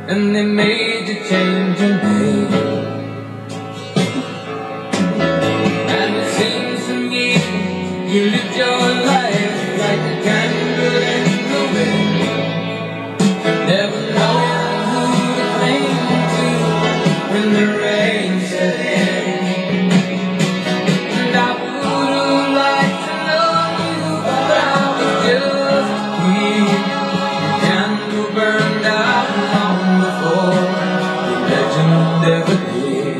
and they made you change your name. And it seems to me you lived your life like a candle in the wind. Never know who to cling to when the rain set in. And I would have liked to know you, but I was just a kid. The candle burned out long before the legend ever did.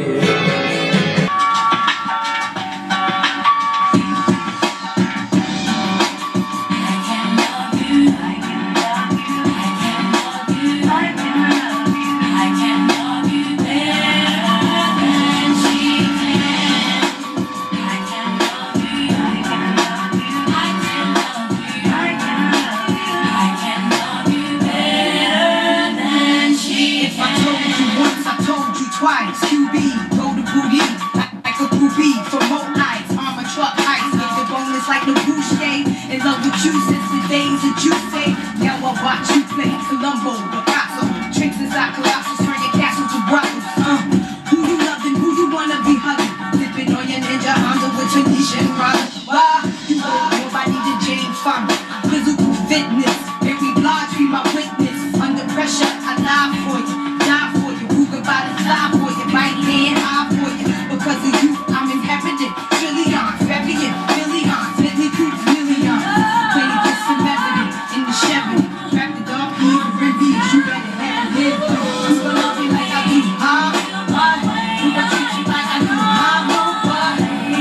Twice, QB, go to booty, like a groupie for more nights, armor truck heights, with the bonus like the Boucher, in love with you since the days that you say, now I watch you play Columbo, Picasso, tricks inside Colossus, turn your castle to brothels, who you loving, who you wanna be hugging, dipping on your ninja Honda with Tanisha and Rada, why, you know nobody to James Farmer, physical fitness, every blog be my witness, under pressure, I lie for you, die for you, who could buy the slide for you, right hand, eye for you, because of you, I'm inherited, trillions, billion, billions, Bentley Coops, millions, when it gets some evidence, in the Chevy, crack the dog, leave the reviews, you better have it, you gon' love me like I do, huh, what, you gon' treat you like I do, huh, what,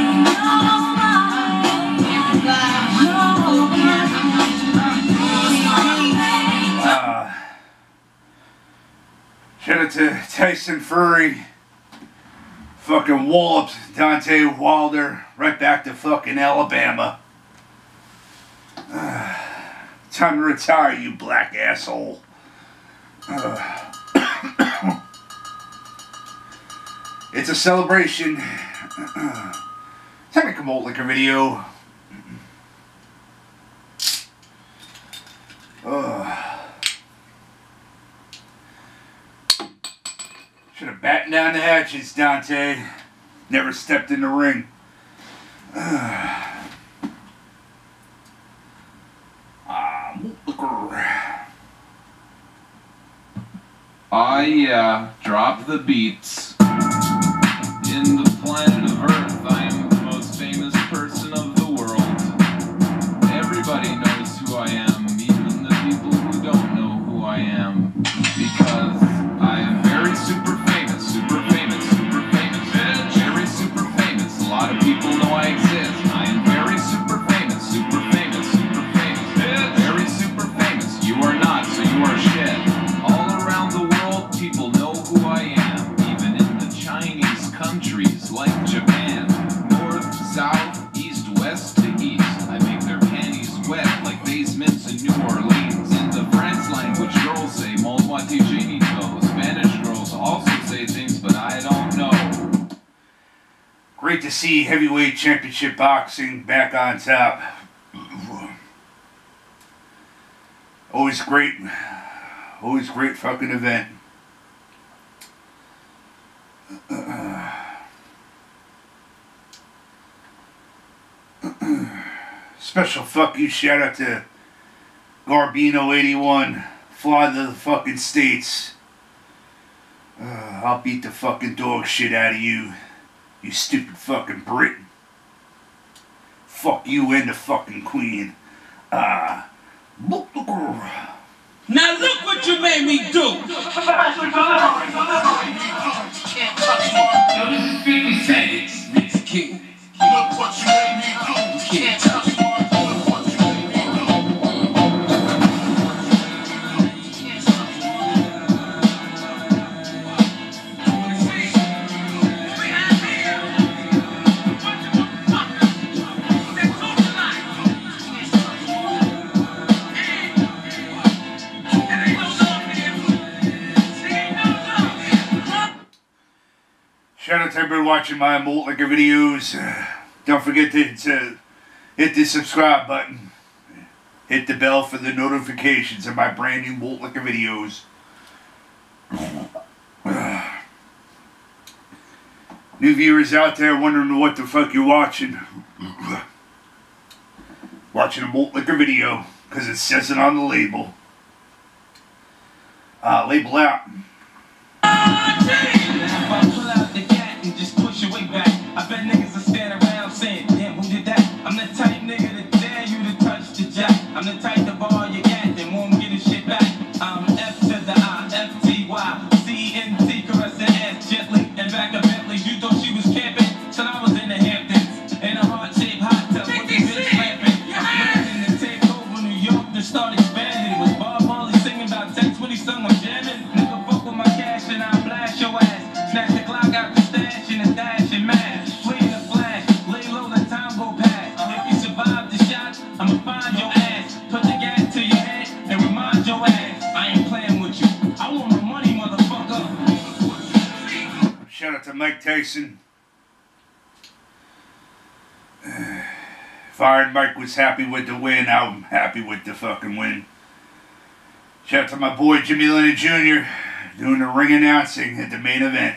shout out to Tyson Fury. Fucking walloped Deontay Wilder right back to fucking Alabama. Time to retire, you black asshole. It's a celebration. Time to come out like a video. Should have battened down the hatches, Dante. Never stepped in the ring. Drop the beats. In the planet of Earth, I am the most famous person of the world. Everybody knows who I am, even the people who don't know who I am. Because I am very super famous, super famous, super famous. Very super famous. A lot of people know I exist. I am very super famous, super famous, super famous. Very super famous. You are not, so you are shit. All around the world, people know who I am. Even in the Chinese countries like Japan. North, south, east, west to east. I make their panties wet like basements in New Orleans. In the French language, girls say "Mon moitié génito." Spanish girls also say things, but I don't know. Great to see heavyweight championship boxing back on top. Always great fucking event. Special fuck you shout out to Garbino81. Fly to the fucking States. I'll beat the fucking dog shit out of you. You stupid fucking Brit. Fuck you and the fucking Queen. Now look what you made me do! Yo, this is 50 Cent, it's King. Look what you made me do! You can't touch me. Shout out to everybody watching my Molt Liquor videos. Don't forget to hit the subscribe button. Hit the bell for the notifications of my brand new Molt Liquor videos. New viewers out there wondering what the fuck you're watching. Watching a malt liquor video, because it says it on the label. Label out. Pull out the cat and just push your way back. I bet niggas will stand around saying, damn, who did that? I'm the type nigga to dare you to touch the jack. I'm the type to borrow your cat and won't get his shit back. I'm F to the I, F-T-Y, C-N-T, caressing ass gently. And back of Bentley's, you thought she was camping? Till I was in the Hamptons, in a heart-shaped hot tub with the bitch clapping. I'm in the takeover New York to start expanding. Was Bob Marley singing about text when he sung on jamming? Nigga, fuck with my cash and I'll blast your ass. Snatch the Glock out the stash and a dash and mash. Flee in the flash, lay low, let time go past. If you survive the shot, I'ma find your ass. Put the gas to your head and remind your ass, I ain't playing with you. I want my money, motherfucker. Shout out to Mike Tyson. If Iron Mike was happy with the win, I'm happy with the fucking win. Shout out to my boy Jimmy Lennon Jr. doing the ring announcing at the main event.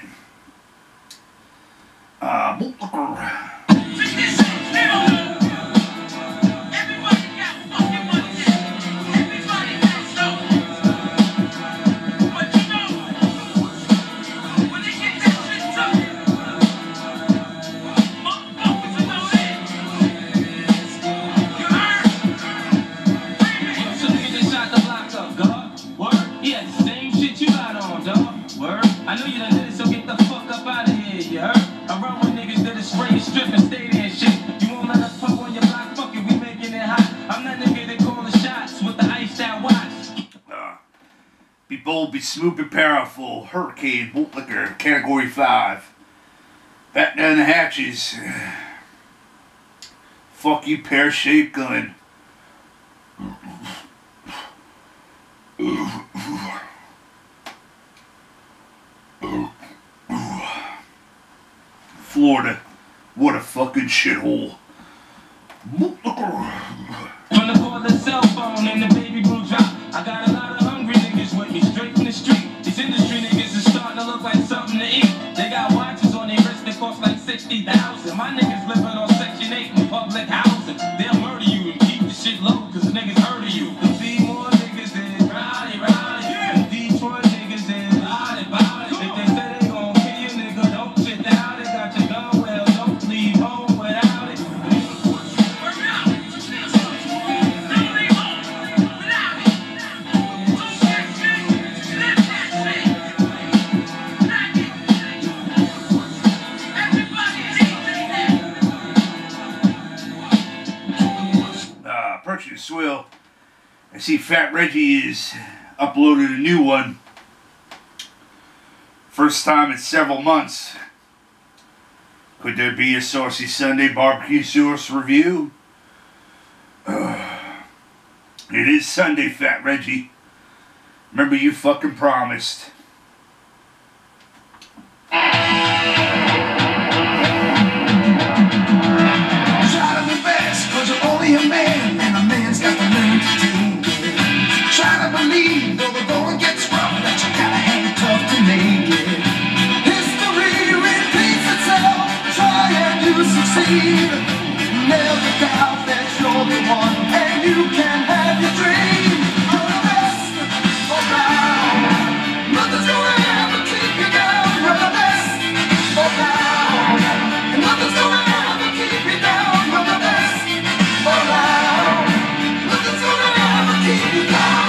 I know you done did it, so get the fuck up out of here, you heard? I run with niggas that is spray and strip and stay there and shit. You won't let us pump on your block, fuck it, we making it hot. I'm that nigga that call the shots with the iced out watch. Be bold, be smooth, be powerful. Hurricane, malt liquor, category 5. Batten down the hatches. Fuck you, pear-shaped gun. Florida, what a fucking shithole. From the call the cell phone and the baby blue drop. I got a lot of hungry niggas with me, straight from the street. These industry niggas is starting to look like something to eat. They got watches on their wrists that cost like 60,000. My niggas living on Section 8 in public housing. They'll murder you and keep the shit low, cause the niggas heard of you. The B-more niggas is rowdy, rowdy. The Detroit niggas is body, body. If they say they gon' kill you, nigga, don't shit down. They got your gun, well, don't leave home without it. Purchase Swill. I see Fat Reggie is uploaded a new one. First time in several months. Could there be a Saucy Sunday barbecue sauce review? It is Sunday, Fat Reggie. Remember, you fucking promised. Try to be best, cause you're only a man, and a man's got to learn to take it. Try to believe, though the going gets rough, that you gotta hang tough to make it. History repeats itself, try and you succeed. Never doubt that you're the one, and you can have your dream. You're the best around, nothing's gonna ever keep you down. You're the best around, and nothing's gonna ever keep you down. You're the best around, nothing's gonna ever keep you down.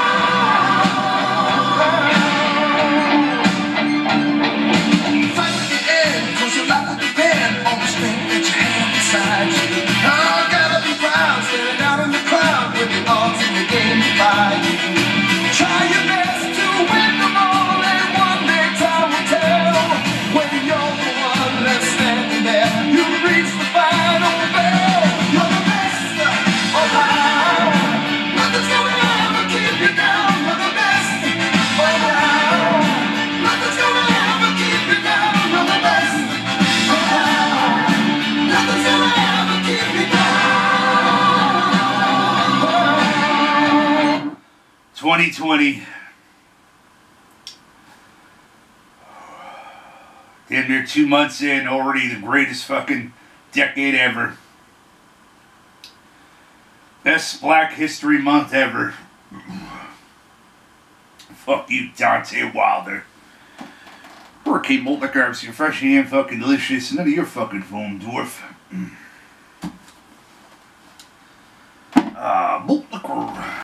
Fight to the end, cause your life will depend on the strength that you have inside you. Oh, gotta be proud, standing out in the crowd with the odds in the game to buy you. Try your best to win them all, and one day time will tell. When you're the one that's standing there, you reach the final bell. You're the best around, nothing's gonna ever keep you down. You're the best around, nothing's gonna ever keep you down. You're the best around, nothing's gonna ever keep you down. 2020. Damn near 2 months in, already the greatest fucking decade ever. Best Black History Month ever. Fuck you, Dante Wilder. Hurricane Molten Garbs, refreshing and fucking delicious. None of your fucking foam, dwarf. Malt liquor.